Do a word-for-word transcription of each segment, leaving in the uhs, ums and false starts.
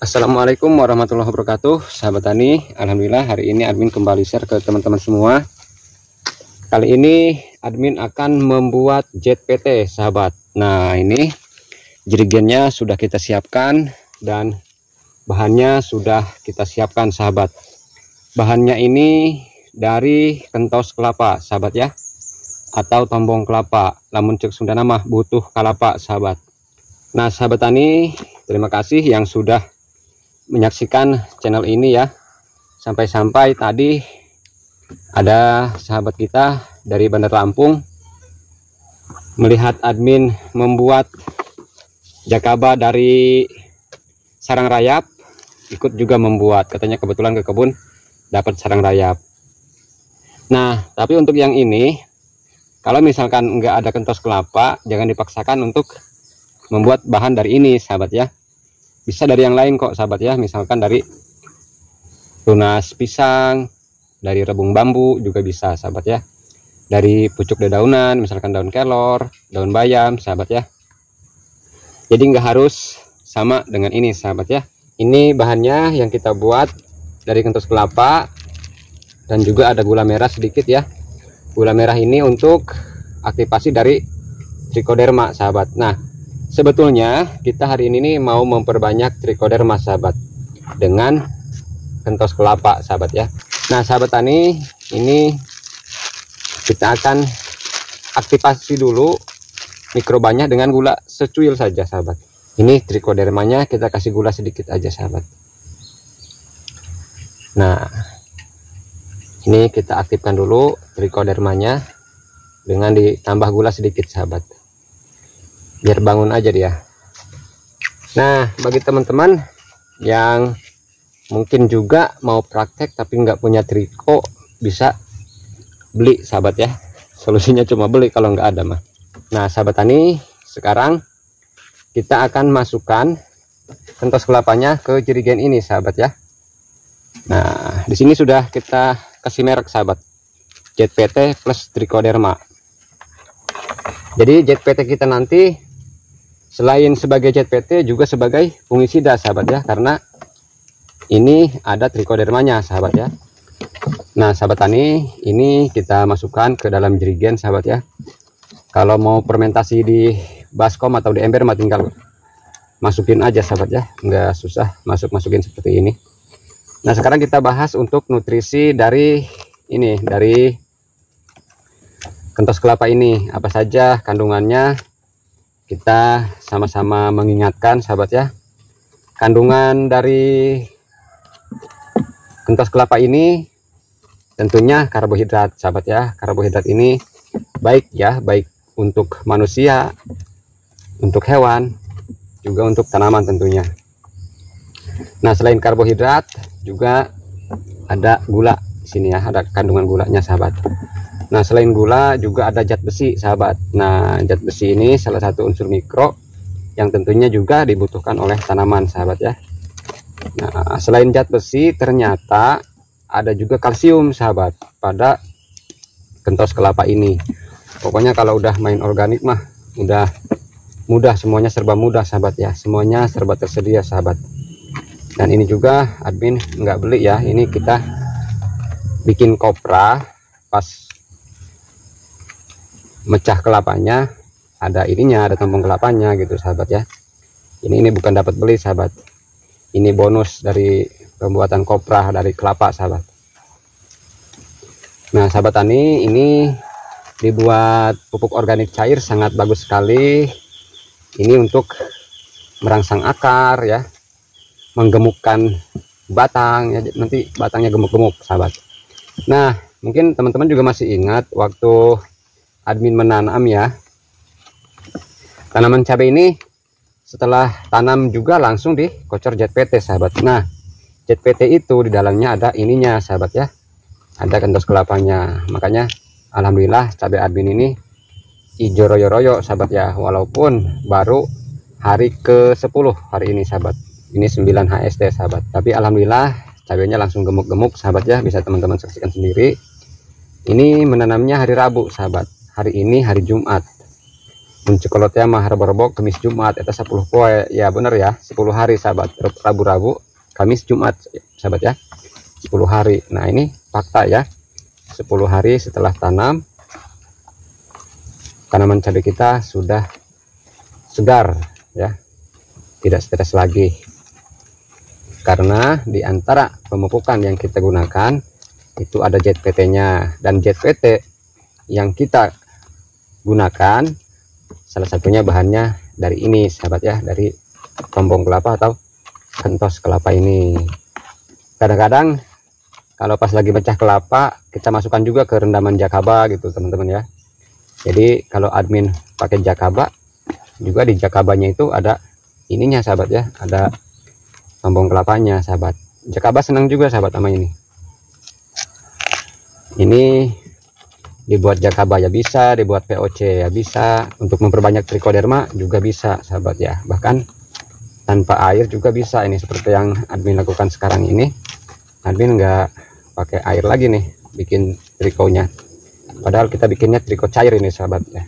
Assalamualaikum warahmatullahi wabarakatuh, sahabat tani. Alhamdulillah hari ini admin kembali share ke teman-teman semua. Kali ini admin akan membuat jet P T, sahabat. Nah, ini jerigennya sudah kita siapkan dan bahannya sudah kita siapkan, sahabat. Bahannya ini dari kentos kelapa, sahabat ya, atau tombong kelapa. Lamun cek Sunda nama butuh kalapa, sahabat. Nah, sahabat tani, terima kasih yang sudah menyaksikan channel ini ya. Sampai-sampai tadi ada sahabat kita dari Bandar Lampung melihat admin membuat jakaba dari sarang rayap, ikut juga membuat. Katanya kebetulan ke kebun dapat sarang rayap. Nah, tapi untuk yang ini, kalau misalkan nggak ada kentos kelapa, jangan dipaksakan untuk membuat bahan dari ini, sahabat ya. Bisa dari yang lain kok, sahabat ya. Misalkan dari tunas pisang, dari rebung bambu juga bisa, sahabat ya. Dari pucuk dedaunan, misalkan daun kelor, daun bayam, sahabat ya. Jadi nggak harus sama dengan ini, sahabat ya. Ini bahannya yang kita buat dari kentos kelapa, dan juga ada gula merah sedikit ya. Gula merah ini untuk aktivasi dari trichoderma, sahabat. Nah, sebetulnya kita hari ini nih mau memperbanyak trichoderma, sahabat, dengan kentos kelapa, sahabat ya. Nah, sahabat tani, ini kita akan aktivasi dulu mikrobanya dengan gula secuil saja, sahabat. Ini trichodermanya kita kasih gula sedikit aja, sahabat. Nah, ini kita aktifkan dulu trichodermanya dengan ditambah gula sedikit, sahabat, biar bangun aja dia. Nah, bagi teman-teman yang mungkin juga mau praktek tapi nggak punya triko, bisa beli, sahabat ya. Solusinya cuma beli kalau nggak ada mah. Nah, sahabat tani, sekarang kita akan masukkan kentos kelapanya ke jerigen ini, sahabat ya. Nah, di sini sudah kita kasih merek, sahabat, jet P T plus trichoderma. Jadi jet P T kita nanti selain sebagai jet P T juga sebagai fungisida, sahabat ya, karena ini ada trichodermanya, sahabat ya. Nah, sahabat tani, ini kita masukkan ke dalam jerigen, sahabat ya. Kalau mau fermentasi di baskom atau di ember mah tinggal masukin aja, sahabat ya, nggak susah masuk masukin seperti ini. Nah, sekarang kita bahas untuk nutrisi dari ini, dari kentos kelapa ini, apa saja kandungannya. Kita sama-sama mengingatkan, sahabat ya. Kandungan dari kentos kelapa ini tentunya karbohidrat, sahabat ya. Karbohidrat ini baik ya, baik untuk manusia, untuk hewan, juga untuk tanaman tentunya. Nah, selain karbohidrat juga ada gula di sini ya, ada kandungan gulanya, sahabat. Nah, selain gula juga ada zat besi, sahabat. Nah, zat besi ini salah satu unsur mikro yang tentunya juga dibutuhkan oleh tanaman, sahabat ya. Nah, selain zat besi ternyata ada juga kalsium, sahabat, pada kentos kelapa ini. Pokoknya kalau udah main organik mah udah mudah, semuanya serba mudah, sahabat ya. Semuanya serba tersedia, sahabat. Dan ini juga admin nggak beli ya, ini kita bikin kopra pas mecah kelapanya, ada ininya, ada tombong kelapanya gitu, sahabat ya. Ini ini bukan dapat beli, sahabat, ini bonus dari pembuatan kopra dari kelapa, sahabat. Nah, sahabat tani, ini dibuat pupuk organik cair sangat bagus sekali. Ini untuk merangsang akar ya, menggemukkan batang ya, nanti batangnya gemuk-gemuk, sahabat. Nah, mungkin teman-teman juga masih ingat waktu admin menanam ya, tanaman cabai ini setelah tanam juga langsung dikocor jet P T, sahabat. Nah, jet P T itu di dalamnya ada ininya, sahabat ya, ada kentos kelapanya. Makanya alhamdulillah cabai admin ini hijau royo-royo, sahabat ya, walaupun baru hari ke sepuluh hari ini, sahabat. Ini sembilan H S T, sahabat, tapi alhamdulillah cabainya langsung gemuk-gemuk, sahabat ya. Bisa teman-teman saksikan sendiri. Ini menanamnya hari Rabu, sahabat. Hari ini hari Jumat. Muncukolotnya mah Rabu-Rabu Kamis Jumat eta sepuluh poe ya, bener ya, sepuluh hari sahabat. Rabu-Rabu Kamis Jumat sahabat ya, sepuluh hari. Nah ini fakta ya, sepuluh hari setelah tanam tanaman cabai kita sudah segar ya, tidak stres lagi. Karena di antara pemupukan yang kita gunakan itu ada Z P T-nya, dan Z P T yang kita gunakan salah satunya bahannya dari ini sahabat ya, dari tombong kelapa atau kentos kelapa ini. Kadang-kadang kalau pas lagi pecah kelapa kita masukkan juga ke rendaman jakaba gitu teman-teman ya. Jadi kalau admin pakai jakaba juga, di jakabanya itu ada ininya sahabat ya, ada tombong kelapanya sahabat. Jakaba senang juga sahabat sama ini. Ini dibuat jakaba ya bisa, dibuat P O C ya bisa, untuk memperbanyak trichoderma juga bisa sahabat ya. Bahkan tanpa air juga bisa, ini seperti yang admin lakukan sekarang ini. Admin nggak pakai air lagi nih bikin trikonya, padahal kita bikinnya triko cair ini sahabat ya.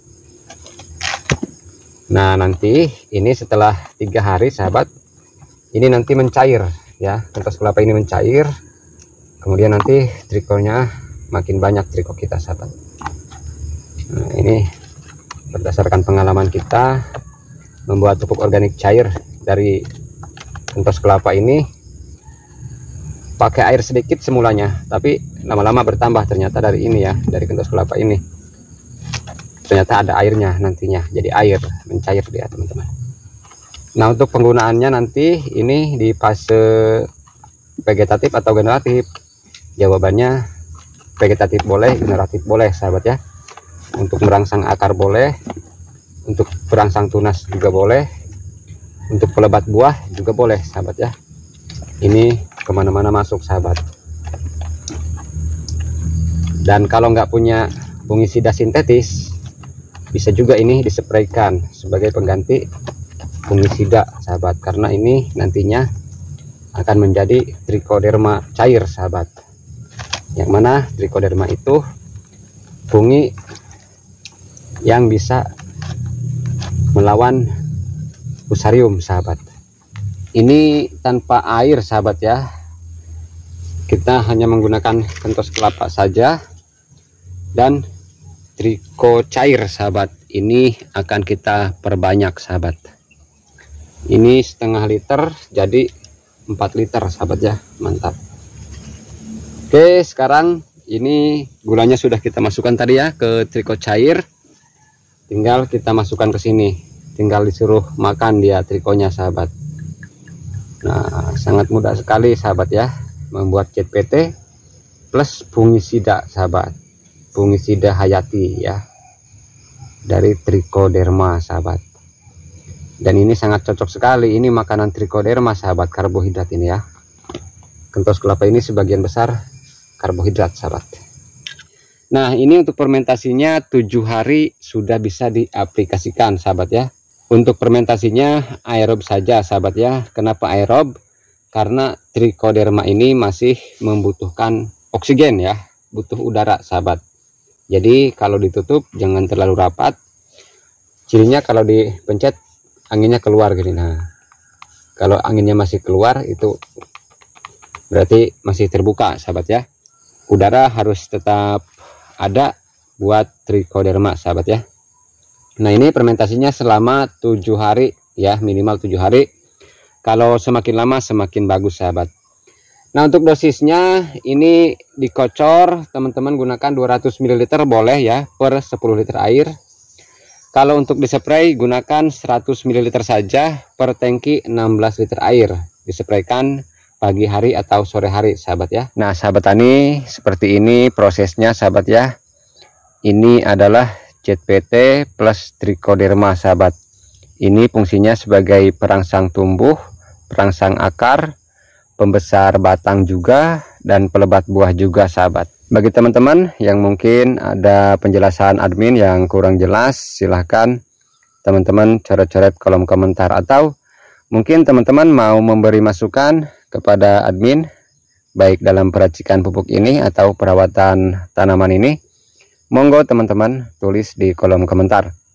Nah nanti ini setelah tiga hari sahabat, ini nanti mencair ya, kentos kelapa ini mencair, kemudian nanti trikonya makin banyak triko kita sahabat. Nah ini berdasarkan pengalaman kita membuat pupuk organik cair dari kentos kelapa ini, pakai air sedikit semulanya, tapi lama-lama bertambah ternyata dari ini ya, dari kentos kelapa ini ternyata ada airnya, nantinya jadi air mencair dia teman-teman. Nah untuk penggunaannya nanti ini di fase vegetatif atau generatif, jawabannya vegetatif boleh, generatif boleh sahabat ya. Untuk merangsang akar boleh, untuk perangsang tunas juga boleh, untuk pelebat buah juga boleh sahabat ya. Ini kemana-mana masuk sahabat. Dan kalau nggak punya fungisida sintetis, bisa juga ini dispraykan sebagai pengganti fungisida sahabat, karena ini nantinya akan menjadi trichoderma cair sahabat, yang mana trichoderma itu fungi yang bisa melawan fusarium sahabat. Ini tanpa air sahabat ya, kita hanya menggunakan kentos kelapa saja dan triko cair sahabat. Ini akan kita perbanyak sahabat. Ini setengah liter jadi empat liter sahabat ya, mantap. Oke sekarang ini gulanya sudah kita masukkan tadi ya ke triko cair, tinggal kita masukkan ke sini, tinggal disuruh makan dia trikonya sahabat. Nah sangat mudah sekali sahabat ya membuat Z P T plus fungisida sahabat, fungisida hayati ya dari trichoderma sahabat. Dan ini sangat cocok sekali, ini makanan trichoderma sahabat, karbohidrat ini ya. Kentos kelapa ini sebagian besar karbohidrat sahabat. Nah ini untuk fermentasinya tujuh hari sudah bisa diaplikasikan sahabat ya. Untuk fermentasinya aerob saja sahabat ya. Kenapa aerob? Karena trichoderma ini masih membutuhkan oksigen ya, butuh udara sahabat. Jadi kalau ditutup jangan terlalu rapat, cirinya kalau dipencet anginnya keluar gini. Nah kalau anginnya masih keluar itu berarti masih terbuka sahabat ya. Udara harus tetap ada buat trichoderma sahabat ya. Nah ini fermentasinya selama tujuh hari ya, minimal tujuh hari. Kalau semakin lama semakin bagus sahabat. Nah untuk dosisnya ini dikocor teman-teman gunakan dua ratus mililiter boleh ya per sepuluh liter air. Kalau untuk dispray gunakan seratus mililiter saja per tangki enam belas liter air. Dispraykan pagi hari atau sore hari sahabat ya. Nah sahabat tani, seperti ini prosesnya sahabat ya. Ini adalah Z P T plus trichoderma sahabat. Ini fungsinya sebagai perangsang tumbuh, perangsang akar, pembesar batang juga, dan pelebat buah juga sahabat. Bagi teman-teman yang mungkin ada penjelasan admin yang kurang jelas, silahkan teman-teman coret-coret kolom komentar, atau mungkin teman-teman mau memberi masukan kepada admin baik dalam peracikan pupuk ini atau perawatan tanaman ini, monggo teman-teman tulis di kolom komentar.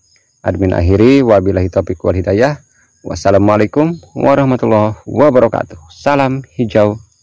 admin akhiri, wabillahi taufiq wal hidayah. Wassalamualaikum warahmatullahi wabarakatuh. Salam hijau.